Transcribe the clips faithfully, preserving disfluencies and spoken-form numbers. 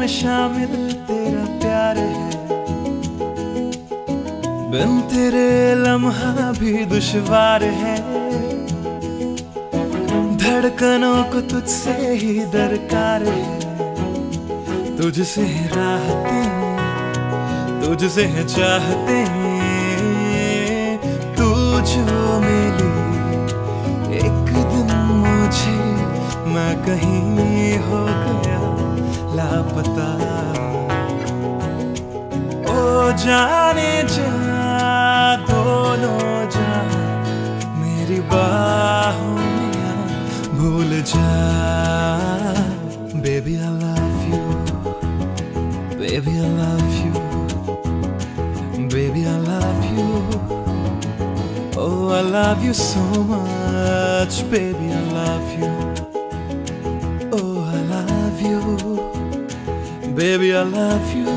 में शामिल तेरा प्यार है, बिन तेरे लम्हा भी दुश्वार है। धड़कनों को तुझसे ही दरकार है, तुझसे है राहतें, तुझसे है चाहते। तू जो मिली एक दिन मुझे, मैं कहीं हो गया लापता। ओ जाने जा दोनों जहां, मेरी बाहों में आ भूल जा। Baby I love you, baby I love you, baby I love you. Oh I love you so much, baby I love you. Oh I love you, baby I love you.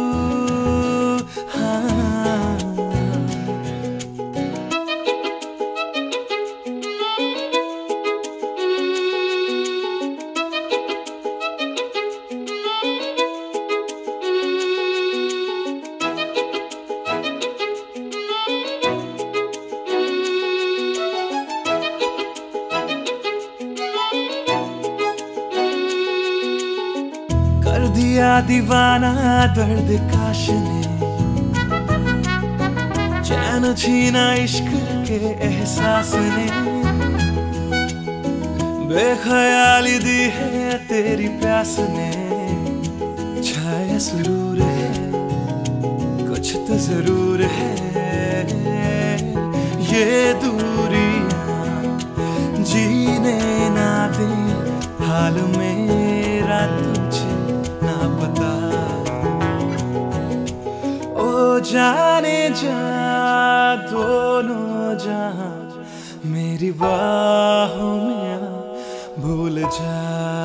कर दिया दीवाना दर्द काश ने, चैन छीना इश्क के एहसास ने। बेख्याली दी है तेरी प्यास ने, छाया सुरूर है कुछ तो जरूर है। ये दूरियां जीने ना दे, हाल मेरा तुझे ना पता। ओ जाने जा दोनों जहां, मेरी बाहों में आ भूल जा।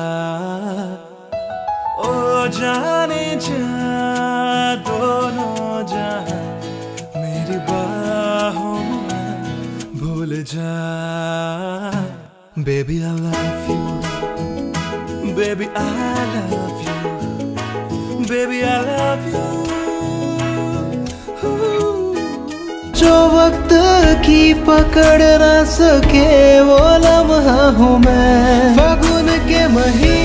ओ जाने जा दोनों जहां, मेरी बाहों में आ भूल जा। Baby I love you, baby I love you, baby I love you. जो वक्त की पकड़ ना सके वो लम्हा हूँ मैं, फागुन के महीने